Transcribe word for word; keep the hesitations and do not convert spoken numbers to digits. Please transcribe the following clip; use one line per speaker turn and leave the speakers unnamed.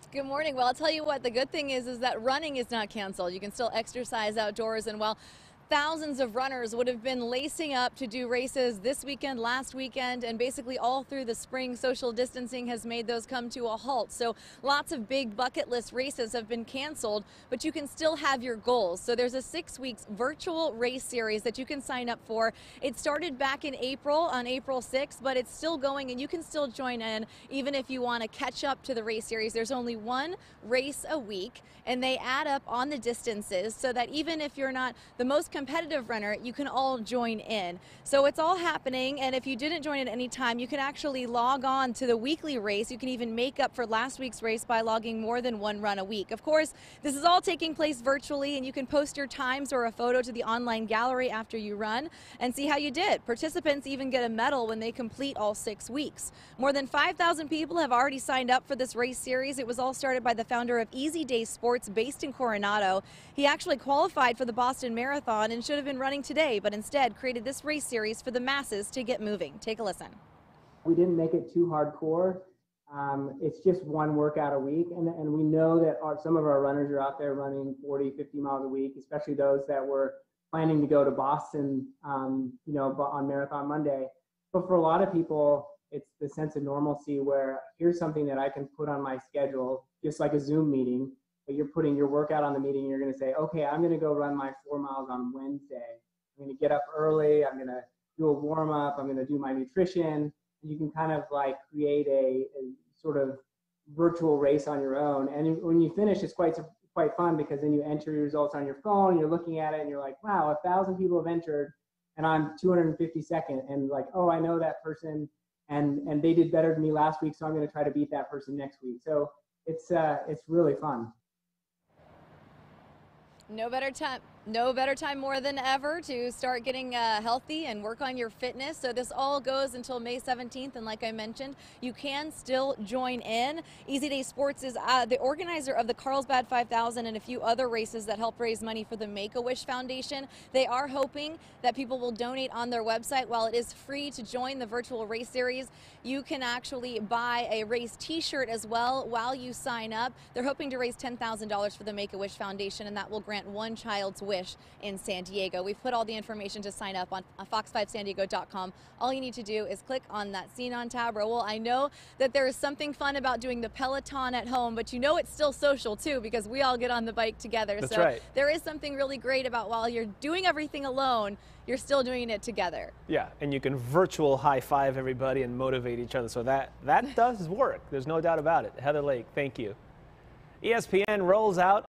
Good morning. Well, I'll tell you what, the good thing is, is that running is not canceled. You can still exercise outdoors, and while thousands of runners would have been lacing up to do races this weekend, last weekend, and basically all through the spring, social distancing has made those come to a halt. So lots of big bucket list races have been canceled, but you can still have your goals. So there's a six weeks virtual race series that you can sign up for. It started back in April, on April sixth, but it's still going, and you can still join in even if you want to catch up to the race series. There's only one race a week, and they add up on the distances so that even if you're not the most competitive runner, you can all join in. So it's all happening, and if you didn't join at any time, you can actually log on to the weekly race. You can even make up for last week's race by logging more than one run a week. Of course, this is all taking place virtually, and you can post your times or a photo to the online gallery after you run and see how you did. Participants even get a medal when they complete all six weeks. More than five thousand people have already signed up for this race series. It was all started by the founder of Easy Day Sports based in Coronado. He actually qualified for the Boston Marathon and should have been running today, but instead created this race series for the masses to get moving. Take a listen.
We didn't make it too hardcore. Um, it's just one workout a week, and, and we know that our, some of our runners are out there running forty, fifty miles a week, especially those that were planning to go to Boston, um, you know, on Marathon Monday. But for a lot of people, it's the sense of normalcy where here's something that I can put on my schedule, just like a Zoom meeting. But you're putting your workout on the meeting, and you're going to say, okay, I'm going to go run my four miles on Wednesday. I'm going to get up early. I'm going to do a warm up. I'm going to do my nutrition. You can kind of like create a, a sort of virtual race on your own. And when you finish, it's quite quite fun because then you enter your results on your phone. You're looking at it, and you're like, wow, a thousand people have entered, and I'm two hundred fifty-second. And like, oh, I know that person, and and they did better than me last week, so I'm going to try to beat that person next week. So it's uh, it's really fun.
No better time, no better time more than ever to start getting uh, healthy and work on your fitness. So this all goes until May seventeenth, and like I mentioned, you can still join in. Easy Day Sports is uh, the organizer of the Carlsbad five thousand and a few other races that help raise money for the Make-A-Wish Foundation. They are hoping that people will donate on their website. While it is free to join the virtual race series, you can actually buy a race t-shirt as well while you sign up. They're hoping to raise ten thousand dollars for the Make-A-Wish Foundation, and that will grant one child's wish in San Diego. We've put all the information to sign up on fox five san diego dot com. All you need to do is click on that Scene on tab. Raul, I know that there is something fun about doing the Peloton at home, but you know it's still social too because we all get on the bike together.
That's
so
right.
There is something really great about while you're doing everything alone, you're still doing it together.
Yeah, and you can virtual high five everybody and motivate each other. So that, that does work. There's no doubt about it. Heather Lake, thank you. E S P N rolls out